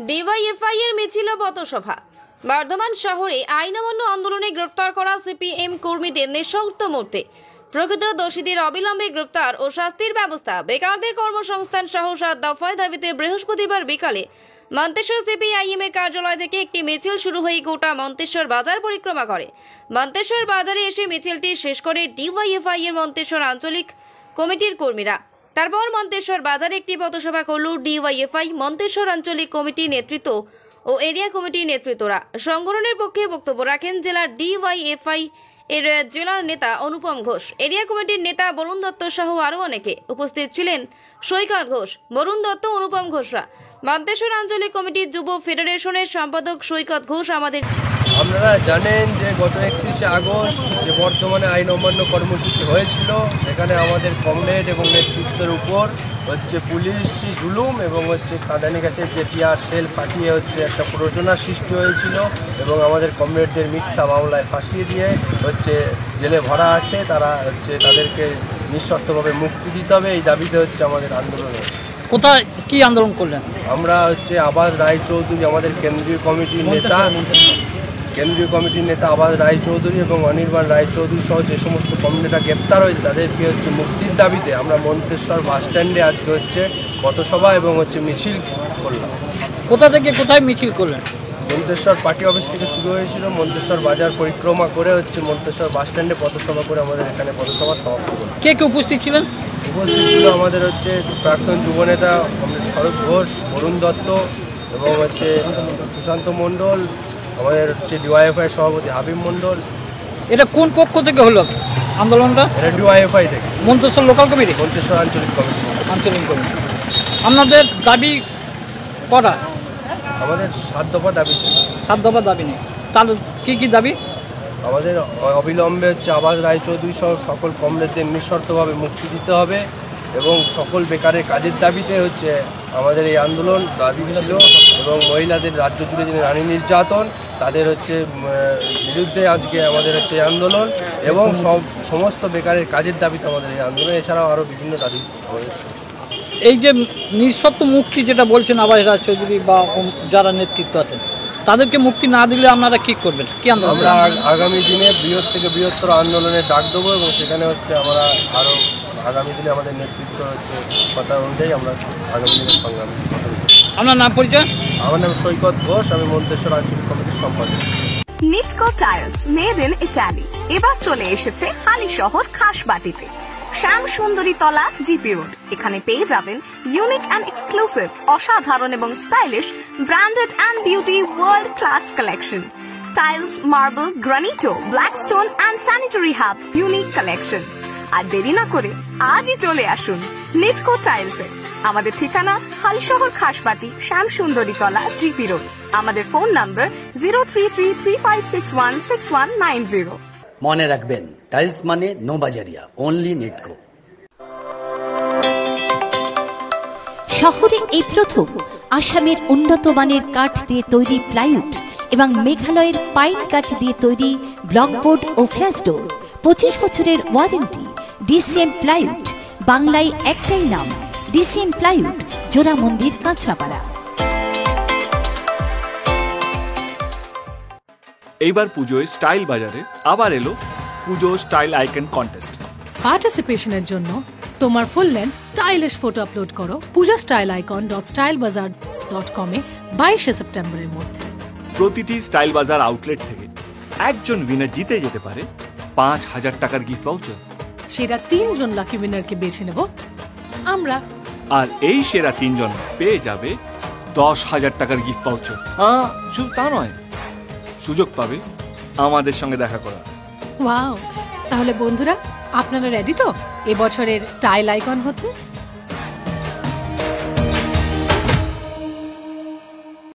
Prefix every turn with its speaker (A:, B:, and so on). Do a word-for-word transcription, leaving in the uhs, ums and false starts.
A: DYFI এর মিছিল ও পথসভা। বর্ধমান শহরে আইন অমান্য আন্দোলনে গ্রেফতার করা সিপিএম কর্মীদের নিঃশর্ত মুক্তি, প্রকৃত দোষীদের অবিলম্বে গ্রেফতার ও শাস্তির ব্যবস্থা, বেকারদের কর্মসংস্থান সহ সাত দফায় দাবিতে বৃহস্পতিবার বিকালে মন্তেশ্বর সিপিআইএম এর কার্যালয় থেকে একটি মিছিল শুরু হয়ে গোটা মন্তেশ্বর বাজার পরিক্রমা করে। মন্তেশ্বর বাজারে এসে মিছিলটি শেষ করে ডিওয়াইএফআই এর মন্তেশ্বর আঞ্চলিক কমিটির কর্মীরা। তারপর মন্তেশ্বর বাজারে একটি পথসভা করল ডিওয়াইএফআই মন্তেশ্বর আঞ্চলিক কমিটির নেতৃত্ব ও এরিয়া কমিটির নেতৃত্বরা। সংগঠনের পক্ষে বক্তব্য রাখেন জেলার ডিওয়াইএফআই এর জেলার নেতা অনুপম ঘোষ, এরিয়া কমিটির নেতা বরুণ দত্ত সহ আরো অনেকে। উপস্থিত ছিলেন সৈকত ঘোষ, বরুণ দত্ত, অনুপম ঘোষরা। মন্তেশ্বর আঞ্চলিক কমিটির যুব ফেডারেশনের সম্পাদক সৈকত ঘোষ আমাদের
B: আপনারা জানেন যে গত একত্রিশে আগস্ট যে বর্তমানে আইন অমান্য কর্মসূচি হয়েছিল, সেখানে আমাদের কমরেড এবং নেতৃত্বের উপর হচ্ছে পুলিশ জুলুম এবং হচ্ছে কাঁদানি গ্যাসের যে টিয়ার সেল ফাটিয়ে হচ্ছে একটা প্ররোচনার সৃষ্টি হয়েছিল এবং আমাদের কমরেডদের মিথ্যা মামলায় ফাঁসিয়ে দিয়ে হচ্ছে জেলে ভরা আছে। তারা হচ্ছে তাদেরকে নিঃশর্তভাবে মুক্তি দিতে হবে, এই দাবিতে হচ্ছে আমাদের আন্দোলন।
C: কোথায় কি আন্দোলন করলেন?
B: আমরা হচ্ছে আবাস রায়চৌধুরী, আমাদের কেন্দ্রীয় কমিটির নেতা কেন্দ্রীয় কমিটির নেতা আবাস রায়চৌধুরী এবং অনির্বাণ রায়চৌধুরী সহ যে সমস্ত কমিটিরা গ্রেপ্তার হয়েছে তাদেরকে হচ্ছে মুক্তির দাবিতে আমরা মন্তেশ্বর বাস স্ট্যান্ডে আজকে হচ্ছে পথসভা এবং হচ্ছে মিছিল করলাম।
C: কোথা থেকে কোথায় মিছিল করলেন?
B: মন্তেশ্বর পার্টি অফিস থেকে শুরু হয়েছিল, মন্তেশ্বর বাজার পরিক্রমা করে হচ্ছে মন্তেশ্বর বাস স্ট্যান্ডে পথসভা করে আমাদের এখানে পথসভা সমাপ্ত করলাম।
C: কে কে উপস্থিত ছিলেন?
B: উপস্থিত ছিল আমাদের হচ্ছে প্রাক্তন যুবনেতা শরৎ ঘোষ, বরুণ দত্ত এবং হচ্ছে সুশান্ত মণ্ডল, আমাদের হচ্ছে ডিওয়াইএফআই সভাপতি হাবিব মণ্ডল।
C: এটা কোন পক্ষ থেকে হলো আন্দোলনটা?
B: এটা ডিওয়াইএফআই থেকে,
C: মন্তেশ্বর লোকাল কমিটি,
B: মন্তেশ্বর আঞ্চলিক কমিটি।
C: আঞ্চলিক কমিটি। আপনাদের দাবি করা?
B: আমাদের সাত দফা দাবি ছিল।
C: সাত দফা দাবি নেই, তাহলে কী কী দাবি?
B: আমাদের অবিলম্বে হচ্ছে আবাস রায়চৌধুরী সহ সকল কমরেডদের নিঃশর্তভাবে মুক্তি দিতে হবে এবং সকল বেকারের কাজের দাবিতে হচ্ছে আমাদের এই আন্দোলন দাবি ছিল। এবং মহিলাদের রাজ্য জুড়ে যে নারী নির্যাতন তাদের হচ্ছে বিরুদ্ধে আজকে আমাদের হচ্ছে এই আন্দোলন এবং সব সমস্ত বেকারের কাজের দাবিতে আমাদের এই আন্দোলন। এছাড়াও আরও বিভিন্ন দাবি আমাদের।
C: এই যে নিঃশর্ত মুক্তি যেটা বলছেন আবাস রায়চৌধুরী বা যারা নেতৃত্ব আছেন, তাদেরকে মুক্তি না দিলে আপনারা কী করবেন? কি আন্দোলন?
B: আমরা আগামী দিনে বৃহৎ থেকে বৃহত্তর আন্দোলনের ডাক দেবো এবং সেখানে হচ্ছে আমরা আরও আগামী দিনে আমাদের নেতৃত্ব হচ্ছে কথা অনুযায়ী আমরা আগামী দিনের সংগ্রামী।
C: আপনার নাম পরিচয়?
B: আমার নাম সৈকত ঘোষ, আমি মন্তেশ্বর আঞ্চলিক কমিটির সম্পাদক।
D: Nitco tiles made in Italy এবার চলে এসেছে হালিশহর খাসবাটিতে, শ্যাম সুন্দরী তলা, জিপি রোড। এখানে পেয়ে যাবেন ইউনিক অ্যান্ড এক্সক্লুসিভ, অসাধারণ এবং stylish branded and beauty world class collection, tiles, marble, granito, black stone and sanitary hub unique collection. আর দেরি না করে আজই চলে আসুন নিটকো টাইলসে। আমাদের ঠিকানা হালিশহর খাসবাটি, শ্যাম সুন্দরী তলা, জিপি রোড। আমাদের phone number zero three three three five six one six one nine zero.
E: মনে রাখবেন, টাইলস মানে নো বাজারিয়া, অনলি নিটকো।
F: শহরে এই প্রথম আসামের উন্নত মানের কাঠ দিয়ে তৈরি প্লাইউড এবং মেঘালয়ের পাইন গাছ দিয়ে তৈরি ব্লকবোর্ড ও ফ্ল্যাশ ডোর। পঁচিশ বছরের ওয়ারেন্টি। ডিসিএম প্লাইউড, বাংলায় একটাই নাম, ডিসিএম প্লাইউড, জোড়া মন্দির, কাঁচরাপাড়া।
G: এইবার পুজোয় স্টাইল বাজারে আবার এলো পুজো স্টাইল আইকন কন্টেস্ট।
H: পার্টিসিপেশনের জন্য তোমার full length stylish photo upload করো Puja style icon dot style bazaar dot কমে বাইশে সেপ্টেম্বরের মধ্যে।
G: প্রতিটি স্টাইল বাজার আউটলেট থেকে একজন উইনার জিতে যেতে পারে পাঁচ হাজার টাকার গিফট ভাউচার।
H: সেরা তিনজন লাকি উইনারকে বেছে নেব আমরা,
G: আর এই সেরা তিনজন পেয়ে যাবে দশ হাজার টাকার গিফট ভাউচার। শুধু তা নয়, সুযোগ পাবে আমাদের সঙ্গে দেখা করা।
H: ওয়াও! তাহলে বন্ধুরা, আপনারা রেডি তো এবছরের স্টাইল আইকন হতে?